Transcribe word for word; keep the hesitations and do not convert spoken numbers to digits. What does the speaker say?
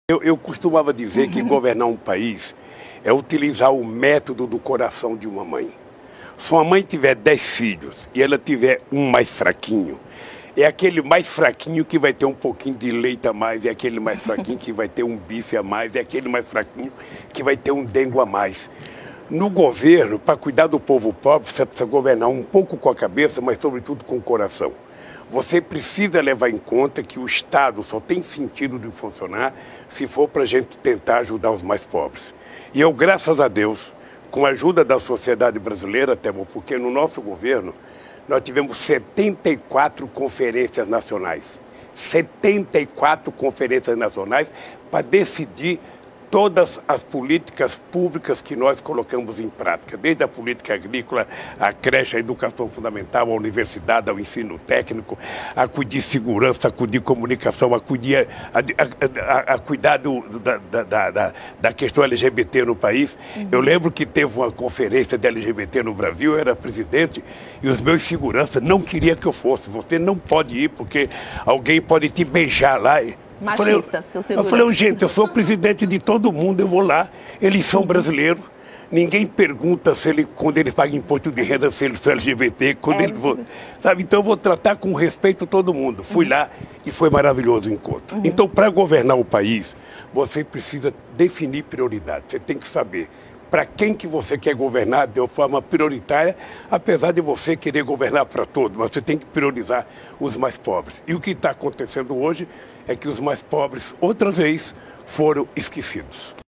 Eu, eu costumava dizer que governar um país é utilizar o método do coração de uma mãe. Se uma mãe tiver dez filhos e ela tiver um mais fraquinho, é aquele mais fraquinho que vai ter um pouquinho de leite a mais, é aquele mais fraquinho que vai ter um bife a mais, é aquele mais fraquinho que vai ter um dengo a mais. No governo, para cuidar do povo pobre, você precisa governar um pouco com a cabeça, mas sobretudo com o coração. Você precisa levar em conta que o Estado só tem sentido de funcionar se for para a gente tentar ajudar os mais pobres. E eu, graças a Deus, com a ajuda da sociedade brasileira, Temo, porque no nosso governo nós tivemos setenta e quatro conferências nacionais. setenta e quatro conferências nacionais para decidir todas as políticas públicas que nós colocamos em prática, desde a política agrícola, a creche, a educação fundamental, a universidade, ao ensino técnico, a cuidar de segurança, a cuidar de comunicação, a cuidar, a, a, a, a cuidar do, da, da, da, da questão L G B T no país. Uhum. Eu lembro que teve uma conferência de L G B T no Brasil, eu era presidente, e os meus seguranças não queriam que eu fosse. Você não pode ir, porque alguém pode te beijar lá. Machista, seu segurança. Eu falei, gente, eu sou presidente de todo mundo, eu vou lá, eles são brasileiros, ninguém pergunta se ele, quando ele paga imposto de renda, se eles são L G B T, quando é, ele for, sabe? Então eu vou tratar com respeito todo mundo. Fui uhum. lá e foi maravilhoso o encontro. Uhum. Então, para governar o país, você precisa definir prioridades, você tem que saber para quem que você quer governar de forma prioritária, apesar de você querer governar para todos, mas você tem que priorizar os mais pobres. E o que está acontecendo hoje é que os mais pobres, outra vez, foram esquecidos.